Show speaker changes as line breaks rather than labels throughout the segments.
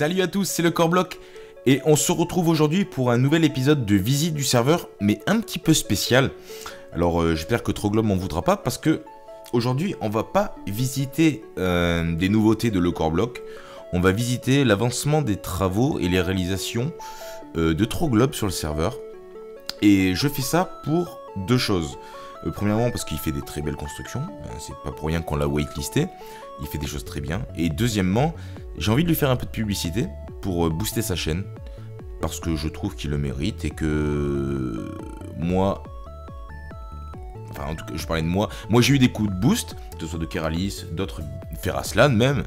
Salut à tous, c'est le Coreblock et on se retrouve aujourd'hui pour un nouvel épisode de visite du serveur, mais un petit peu spécial. Alors j'espère que Troglob m'en voudra pas parce que aujourd'hui on va pas visiter des nouveautés de le Coreblock, on va visiter l'avancement des travaux et les réalisations de Troglob sur le serveur. Et je fais ça pour deux choses. Premièrement parce qu'il fait des très belles constructions, c'est pas pour rien qu'on l'a waitlisté, il fait des choses très bien. Et deuxièmement, j'ai envie de lui faire un peu de publicité pour booster sa chaîne, parce que je trouve qu'il le mérite et que moi, enfin en tout cas je parlais de moi j'ai eu des coups de boost, que ce soit de Keralis, d'autres, Feraslan même,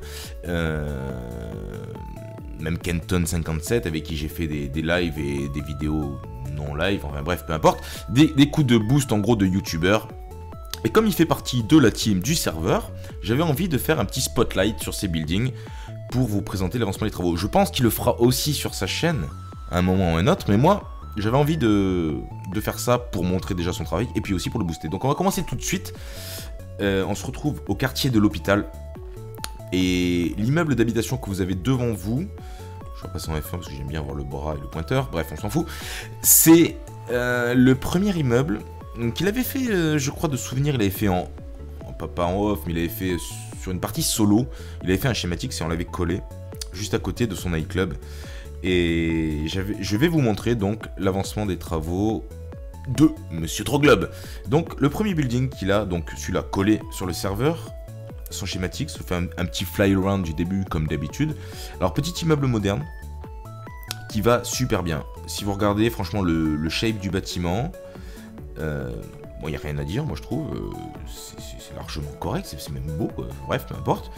même Kenton57 avec qui j'ai fait des lives et des vidéos non live, enfin bref, peu importe, des coups de boost en gros de youtubeurs. Et comme il fait partie de la team du serveur, j'avais envie de faire un petit spotlight sur ces buildings pour vous présenter l'avancement des travaux. Je pense qu'il le fera aussi sur sa chaîne, à un moment ou à un autre, mais moi, j'avais envie de faire ça pour montrer déjà son travail, et puis aussi pour le booster. Donc on va commencer tout de suite. On se retrouve au quartier de l'hôpital, et l'immeuble d'habitation que vous avez devant vous, je vais passer en F1 parce que j'aime bien avoir le bras et le pointeur, bref, on s'en fout, c'est le premier immeuble qu'il avait fait, je crois de souvenir, il avait fait pas en off, mais il avait fait sur une partie solo, il avait fait un schématique, c'est on l'avait collé juste à côté de son nightclub. Et je vais vous montrer donc l'avancement des travaux de Monsieur Troglob. Donc le premier building qu'il a, donc celui-là collé sur le serveur, son schématique, ça fait un petit fly around du début comme d'habitude. Alors petit immeuble moderne qui va super bien. Si vous regardez franchement le shape du bâtiment, bon, il n'y a rien à dire, moi je trouve, c'est largement correct, c'est même beau, quoi. Bref, peu importe.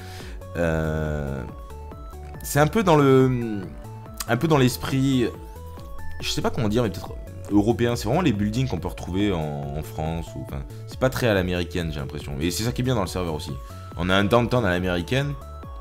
C'est un peu dans l'esprit, je sais pas comment dire, mais peut-être européen. C'est vraiment les buildings qu'on peut retrouver en France, ou enfin, c'est pas très à l'américaine, j'ai l'impression. Et c'est ça qui est bien dans le serveur aussi. On a un downtown à l'américaine,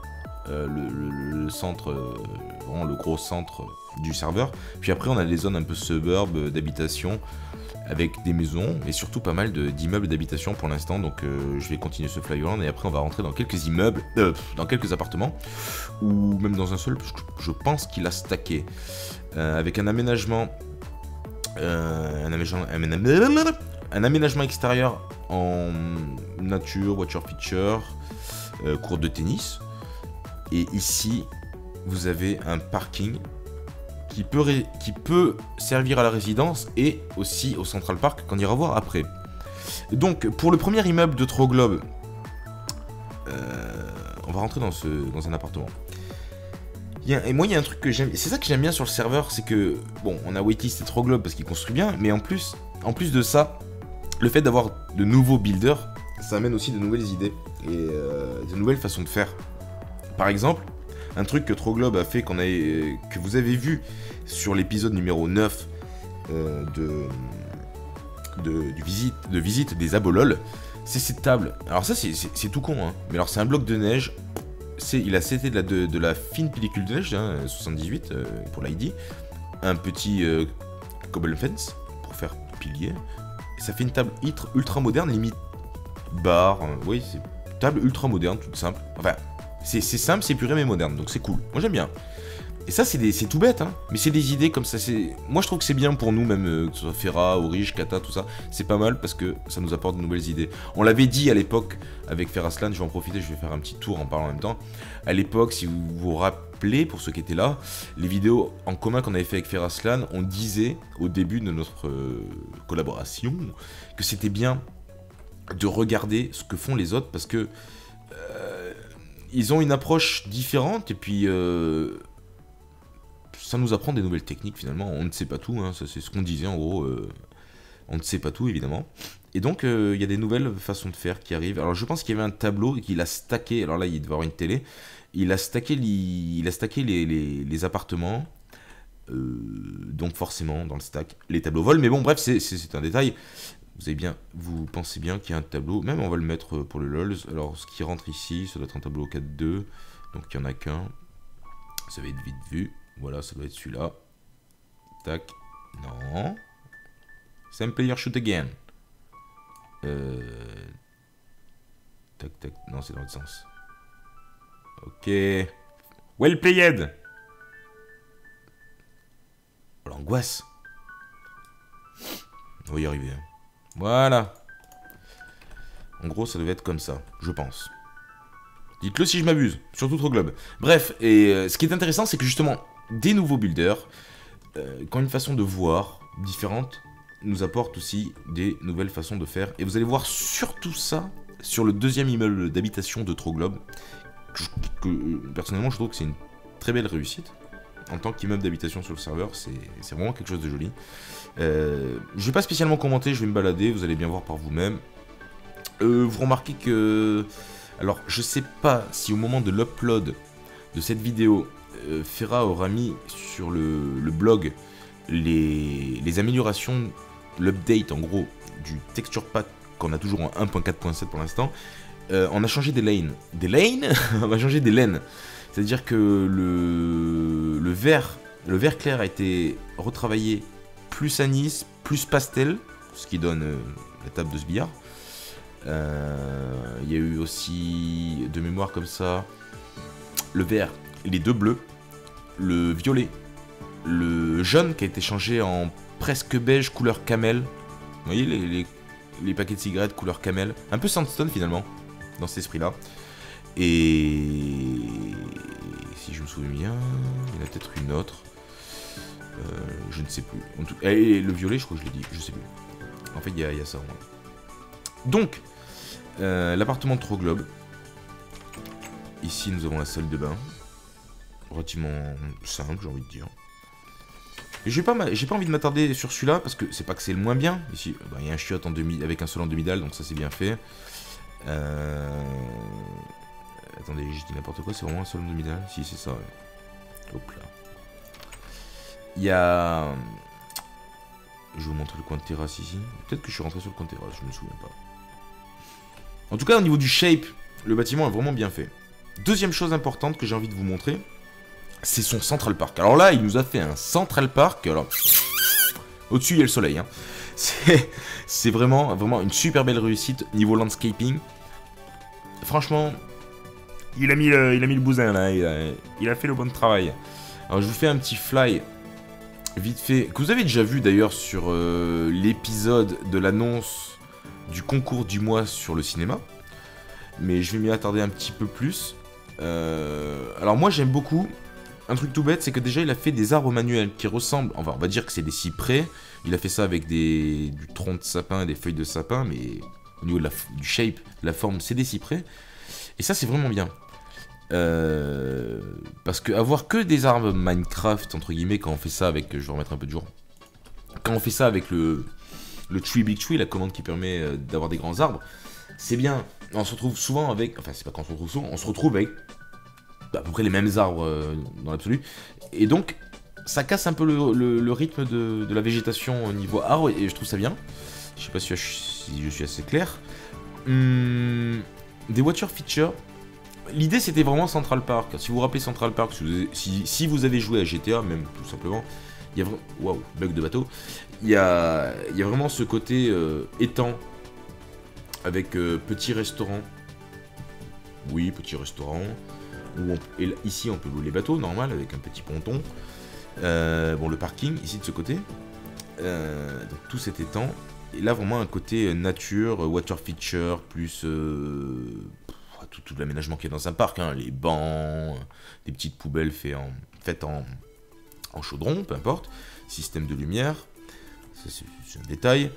le centre, vraiment le gros centre du serveur. Puis après, on a des zones un peu suburbs d'habitation, avec des maisons, et surtout pas mal d'immeubles d'habitation pour l'instant. Donc je vais continuer ce flyland, et après on va rentrer dans quelques immeubles, dans quelques appartements, ou même dans un seul, parce que je pense qu'il a stacké. Avec un aménagement, un aménagement extérieur en nature, voiture feature, court de tennis. Et ici, vous avez un parking qui peut servir à la résidence et aussi au Central Park qu'on ira voir après. Donc pour le premier immeuble de Troglob, on va rentrer dans un appartement. Et moi il y a un truc que j'aime, c'est ça que j'aime bien sur le serveur, c'est que bon, on a waitlist et Troglob parce qu'il construit bien, mais en plus de ça, le fait d'avoir de nouveaux builders, ça amène aussi de nouvelles idées et de nouvelles façons de faire. Par exemple, un truc que Troglob a fait, que vous avez vu sur l'épisode numéro 9 de visite des Abolol, c'est cette table. Alors ça c'est tout con, hein. Mais alors c'est un bloc de neige, il a seté de la fine pellicule de neige, hein, 78 pour l'ID, un petit cobble fence pour faire pilier, et ça fait une table ultra moderne, limite bar, oui, c'est une table ultra moderne, toute simple, enfin... C'est simple, c'est puré mais moderne, donc c'est cool. Moi j'aime bien. Et ça c'est tout bête, hein. Mais c'est des idées comme ça. Moi je trouve que c'est bien pour nous, même que ce soit Ferra, Orige, Kata, tout ça. C'est pas mal parce que ça nous apporte de nouvelles idées. On l'avait dit à l'époque avec Feraslan, je vais en profiter, je vais faire un petit tour en parlant en même temps. À l'époque, si vous vous rappelez, pour ceux qui étaient là, les vidéos en commun qu'on avait fait avec Feraslan, on disait au début de notre collaboration que c'était bien de regarder ce que font les autres parce que ils ont une approche différente et puis ça nous apprend des nouvelles techniques finalement. On ne sait pas tout, hein, ça c'est ce qu'on disait en gros. On ne sait pas tout évidemment. Et donc il y a des nouvelles façons de faire qui arrivent. Alors je pense qu'il y avait un tableau et qu'il a stacké. Alors là il devait y avoir une télé. Il a stacké les appartements. Donc forcément dans le stack les tableaux volent. Mais bon bref c'est un détail. Vous pensez bien qu'il y a un tableau, même on va le mettre pour le LOLs. Alors ce qui rentre ici, ça doit être un tableau 4-2, donc il n'y en a qu'un. Ça va être vite vu, voilà, ça doit être celui-là. Tac, non. Same player shoot again. Tac, tac, non c'est dans l'autre sens. Ok. Well played. Well played. Voilà, ça doit être celui-là. Tac, non. Same player shoot again. Tac, tac, non c'est dans l'autre sens. Ok. Well played. Tac, tac, non c'est dans l'autre sens. Ok. Well played. L'angoisse. On va y arriver. Hein. Voilà. En gros, ça devait être comme ça, je pense. Dites-le si je m'abuse, surtout Troglobe. Bref, et ce qui est intéressant, c'est que justement, des nouveaux builders, qui ont une façon de voir différente, nous apportent aussi des nouvelles façons de faire. Et vous allez voir surtout ça sur le deuxième immeuble d'habitation de Troglobe, personnellement, je trouve que c'est une très belle réussite. En tant qu'immeuble d'habitation sur le serveur, c'est vraiment quelque chose de joli. Je vais pas spécialement commenter, je vais me balader, vous allez bien voir par vous-même. Vous remarquez que... Alors, je sais pas si au moment de l'upload de cette vidéo, Ferra aura mis sur le blog les améliorations, l'update en gros du texture pack qu'on a toujours en 1.4.7 pour l'instant. On a changé des lanes. Des lanes? On va changer des lanes. C'est-à-dire que le vert clair a été retravaillé plus anis, plus pastel, ce qui donne la table de ce billard. Il y a eu aussi, de mémoire comme ça, le vert, les deux bleus, le violet, le jaune qui a été changé en presque beige couleur camel. Vous voyez les paquets de cigarettes couleur camel, un peu sandstone finalement, dans cet esprit-là. Et si je me souviens bien, il y en a peut-être une autre. Je ne sais plus. Et le violet, je crois que je l'ai dit, je sais plus. En fait, il y a ça. Ouais. Donc, l'appartement de Troglobe. Ici, nous avons la salle de bain. Relativement simple, j'ai envie de dire. Et j'ai pas envie de m'attarder sur celui-là, parce que c'est pas que c'est le moins bien. Ici, bah, il y a un chiotte avec un sol en demi-dalle, donc ça c'est bien fait. Attendez, je dis n'importe quoi, c'est vraiment un sol en demi-dalle. Si, c'est ça, ouais. Hop là. Il y a... Je vais vous montrer le coin de terrasse ici. Peut-être que je suis rentré sur le coin de terrasse, je me souviens pas. En tout cas, au niveau du shape, le bâtiment est vraiment bien fait. Deuxième chose importante que j'ai envie de vous montrer, c'est son Central Park. Alors là, il nous a fait un Central Park. Alors, au-dessus, il y a le soleil. Hein. C'est vraiment une super belle réussite niveau landscaping. Franchement, il a mis le bousin là. Il a fait le bon travail. Alors, je vous fais un petit fly vite fait, que vous avez déjà vu d'ailleurs sur l'épisode de l'annonce du concours du mois sur le cinéma. Mais je vais m'y attarder un petit peu plus. Alors moi j'aime beaucoup. Un truc tout bête, c'est que déjà il a fait des arbres manuels qui ressemblent, enfin on va dire que c'est des cyprès. Il a fait ça avec du tronc de sapin et des feuilles de sapin, mais au niveau du shape, de la forme, c'est des cyprès. Et ça c'est vraiment bien. Parce que avoir que des arbres Minecraft, entre guillemets, quand on fait ça avec, je vais remettre un peu de jour. Quand on fait ça avec le Tree Big Tree, la commande qui permet d'avoir des grands arbres, c'est bien. On se retrouve souvent avec, enfin c'est pas qu'on se retrouve souvent, on se retrouve avec à peu près les mêmes arbres dans l'absolu. Et donc, ça casse un peu le rythme de la végétation au niveau arbre, et je trouve ça bien. Je sais pas si je suis assez clair. Des voitures feature. L'idée c'était vraiment Central Park. Si vous vous rappelez Central Park, si vous avez joué à GTA, même tout simplement, il y a vraiment... Waouh, bug de bateau. Il y a vraiment ce côté étang, avec petit restaurant. Oui, petit restaurant. Et ici on peut louer les bateaux, normal, avec un petit ponton. Bon, le parking, ici de ce côté. Donc tout cet étang. Et là vraiment un côté nature, water feature, plus tout l'aménagement qu'il y a dans un parc. Hein, les bancs, des petites poubelles faites en chaudron, peu importe. Système de lumière. Ça c'est un détail.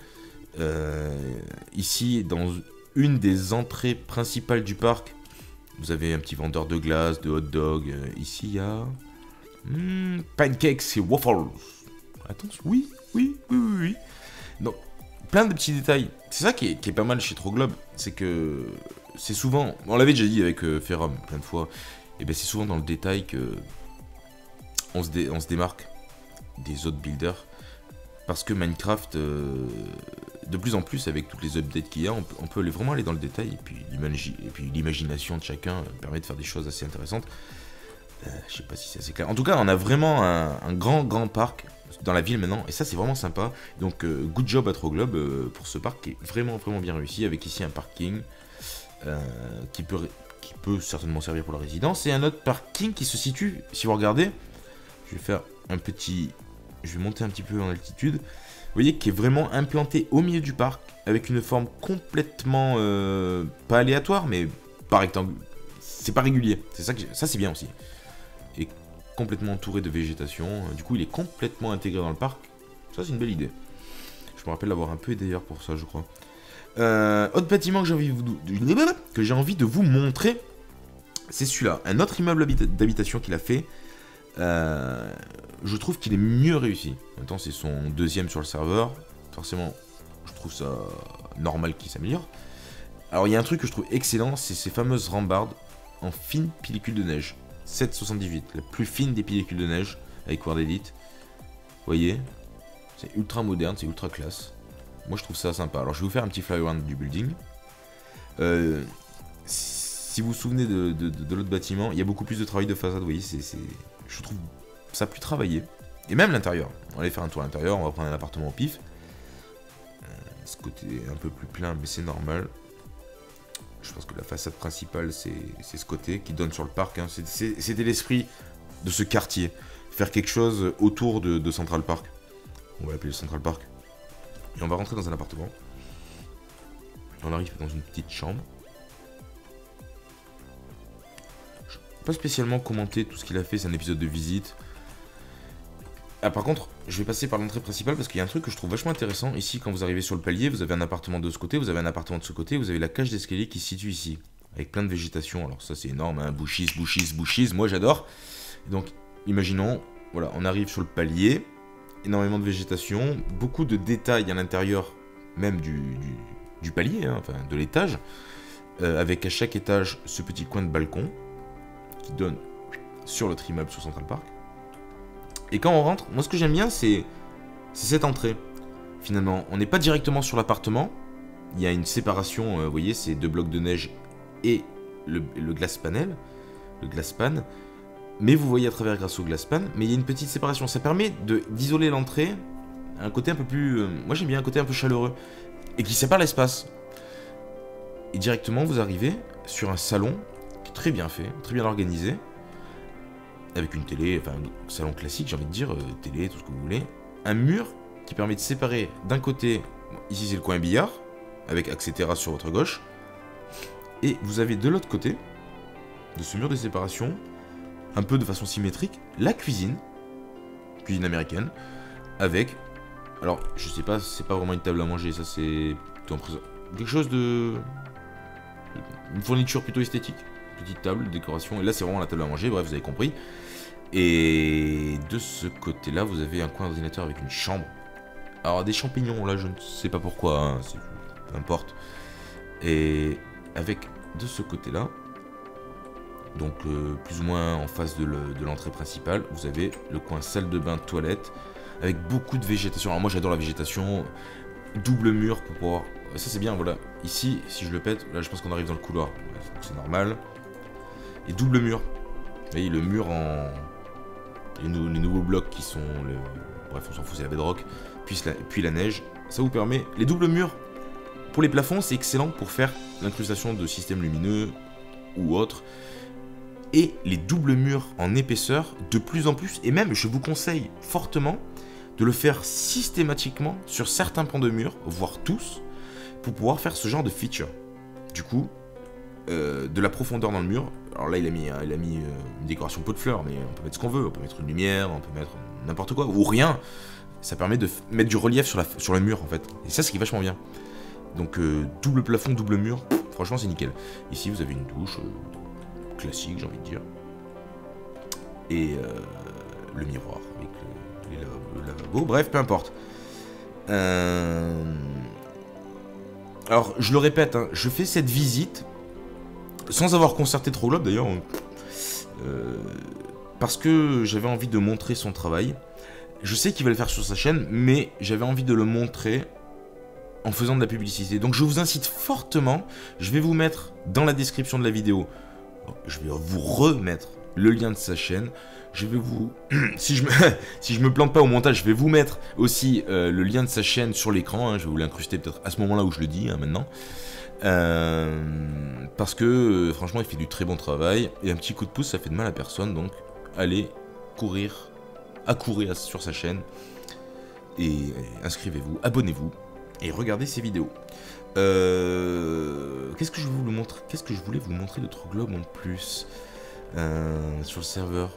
Ici, dans une des entrées principales du parc, vous avez un petit vendeur de glace, de hot dog. Ici, il y a... pancakes et waffles. Attention, oui. Donc, plein de petits détails. C'est ça qui est pas mal chez Troglobe. C'est que c'est souvent... On l'avait déjà dit avec Ferrum plein de fois. Et bien c'est souvent dans le détail que on se démarque des autres builders. Parce que Minecraft, de plus en plus, avec toutes les updates qu'il y a, on peut vraiment aller dans le détail. Et puis l'imagination de chacun permet de faire des choses assez intéressantes. Je sais pas si c'est assez clair. En tout cas, on a vraiment un grand parc dans la ville maintenant. Et ça, c'est vraiment sympa. Donc, good job à Troglobe pour ce parc qui est vraiment bien réussi. Avec ici un parking qui peut certainement servir pour la résidence. Et un autre parking qui se situe, si vous regardez, je vais faire un petit je vais monter un petit peu en altitude. Vous voyez qui est vraiment implanté au milieu du parc, avec une forme complètement, pas aléatoire, mais pas rectangulaire. C'est pas régulier, c'est ça c'est bien aussi. Et complètement entouré de végétation, du coup il est complètement intégré dans le parc. Ça c'est une belle idée. Je me rappelle l'avoir un peu aidé d'ailleurs pour ça je crois. Autre bâtiment que j'ai envie de vous montrer, c'est celui-là. Un autre immeuble d'habitation qu'il a fait. Je trouve qu'il est mieux réussi. Maintenant c'est son deuxième sur le serveur. Forcément je trouve ça normal qu'il s'améliore. Alors il y a un truc que je trouve excellent, c'est ces fameuses rambardes en fine pellicule de neige. 7,78, la plus fine des pellicules de neige avec World Edit. Vous voyez, c'est ultra moderne, c'est ultra classe. Moi je trouve ça sympa. Alors je vais vous faire un petit fly around du building. Si vous vous souvenez de l'autre bâtiment, il y a beaucoup plus de travail de façade, vous voyez, je trouve ça plus travaillé. Et même l'intérieur. On va aller faire un tour à l'intérieur, on va prendre un appartement au pif. Ce côté est un peu plus plein, mais c'est normal. Je pense que la façade principale, c'est ce côté qui donne sur le parc. Hein. C'était l'esprit de ce quartier. Faire quelque chose autour de Central Park. On va l'appeler le Central Park. Et on va rentrer dans un appartement. On arrive dans une petite chambre. Je ne vais pas spécialement commenter tout ce qu'il a fait, c'est un épisode de visite. Ah, par contre, je vais passer par l'entrée principale parce qu'il y a un truc que je trouve vachement intéressant. Ici, quand vous arrivez sur le palier, vous avez un appartement de ce côté, vous avez un appartement de ce côté, vous avez la cage d'escalier qui se situe ici, avec plein de végétation. Alors ça, c'est énorme, hein, bouchis, moi j'adore. Donc, imaginons, voilà, on arrive sur le palier, énormément de végétation, beaucoup de détails à l'intérieur, même du palier, hein, enfin de l'étage, avec à chaque étage ce petit coin de balcon qui donne sur l'autre immeuble sur Central Park. Et quand on rentre, moi ce que j'aime bien c'est cette entrée. Finalement, on n'est pas directement sur l'appartement. Il y a une séparation, vous voyez, c'est 2 blocs de neige et le glass panel, le glass pan. Mais vous voyez à travers grâce au glass pan. Mais il y a une petite séparation. Ça permet d'isoler l'entrée. Un côté un peu plus... moi j'aime bien un côté un peu chaleureux. Et qui sépare l'espace. Et directement vous arrivez sur un salon qui est très bien fait, très bien organisé. Avec une télé, enfin un salon classique j'ai envie de dire, télé, tout ce que vous voulez. Un mur qui permet de séparer d'un côté, ici c'est le coin billard, avec accès terrasse sur votre gauche. Et vous avez de l'autre côté, de ce mur de séparation, un peu de façon symétrique, la cuisine américaine, avec, alors je sais pas, c'est pas vraiment une table à manger, ça c'est quelque chose de... une fourniture plutôt esthétique. Petite table de décoration, et là c'est vraiment la table à manger, bref vous avez compris. Et de ce côté là vous avez un coin d'ordinateur avec une chambre. Alors des champignons là je ne sais pas pourquoi, hein, peu importe. Et avec de ce côté là, donc plus ou moins en face de l'entrée principale, vous avez le coin salle de bain, toilette, avec beaucoup de végétation. Alors moi j'adore la végétation, double mur pour pouvoir... Ça c'est bien, voilà. Ici, si je le pète, là je pense qu'on arrive dans le couloir, c'est normal. Et double mur. Vous voyez, le mur en... les nouveaux blocs qui sont... Bref, on s'en fout, c'est la bedrock. Puis la neige. Ça vous permet... Les doubles murs, pour les plafonds, c'est excellent pour faire l'incrustation de systèmes lumineux ou autres. Et les doubles murs en épaisseur, de plus en plus. Et même, je vous conseille fortement de le faire systématiquement sur certains pans de mur, voire tous, pour pouvoir faire ce genre de feature. Du coup... de la profondeur dans le mur. Alors là il a mis une décoration pot de fleurs, mais on peut mettre ce qu'on veut, on peut mettre une lumière, on peut mettre n'importe quoi, ou rien. Ça permet de mettre du relief sur le mur en fait. Et ça c'est qui est vachement bien. Donc double plafond, double mur, franchement c'est nickel. Ici vous avez une douche classique j'ai envie de dire. Et le miroir avec le lavabo, bref peu importe. Alors je le répète, hein, je fais cette visite sans avoir concerté trop Globe d'ailleurs, parce que j'avais envie de montrer son travail. Je sais qu'il va le faire sur sa chaîne, mais j'avais envie de le montrer en faisant de la publicité. Donc je vous incite fortement, je vais vous mettre dans la description de la vidéo, je vais vous remettre le lien de sa chaîne. Je vais vous... si je me plante pas au montage, je vais vous mettre aussi le lien de sa chaîne sur l'écran. Hein, je vais vous l'incruster peut-être à ce moment-là où je le dis, hein, maintenant. Parce que franchement il fait du très bon travail et un petit coup de pouce ça fait de mal à personne, donc allez courir accourez sur sa chaîne et inscrivez-vous, abonnez-vous et regardez ses vidéos. Qu'est-ce que je voulais vous montrer? Qu'est-ce que je voulais vous montrer de Troglob en plus sur le serveur?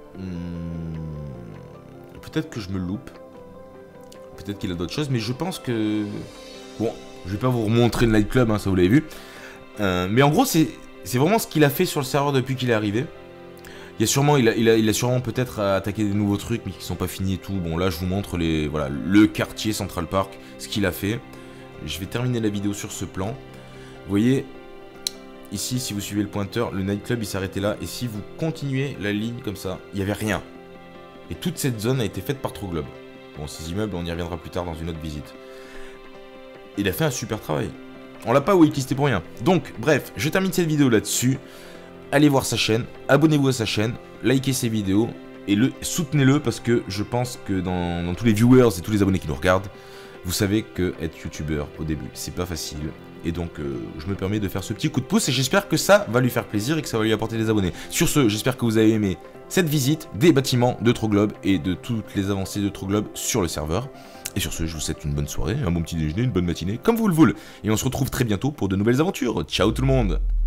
Peut-être que je me loupe. Peut-être qu'il a d'autres choses, mais je pense que... Bon, je vais pas vous remontrer le nightclub, hein, ça vous l'avez vu. Mais en gros, c'est vraiment ce qu'il a fait sur le serveur depuis qu'il est arrivé. Il a sûrement peut-être attaqué des nouveaux trucs, mais qui sont pas finis et tout. Bon, là, je vous montre voilà, le quartier Central Park, ce qu'il a fait. Je vais terminer la vidéo sur ce plan. Vous voyez, ici, si vous suivez le pointeur, le nightclub, il s'arrêtait là. Et si vous continuez la ligne comme ça, il n'y avait rien. Et toute cette zone a été faite par Troglob. Bon, ces immeubles, on y reviendra plus tard dans une autre visite. Il a fait un super travail. On l'a pas whitelisté pour rien. Donc, bref, je termine cette vidéo là-dessus. Allez voir sa chaîne, abonnez-vous à sa chaîne, likez ses vidéos et soutenez-le parce que je pense que dans tous les viewers et tous les abonnés qui nous regardent, vous savez que être youtubeur au début, c'est pas facile. Et donc, je me permets de faire ce petit coup de pouce et j'espère que ça va lui faire plaisir et que ça va lui apporter des abonnés. Sur ce, j'espère que vous avez aimé cette visite des bâtiments de Troglob et de toutes les avancées de Troglob sur le serveur. Et sur ce, je vous souhaite une bonne soirée, un bon petit déjeuner, une bonne matinée, comme vous le voulez. Et on se retrouve très bientôt pour de nouvelles aventures. Ciao tout le monde!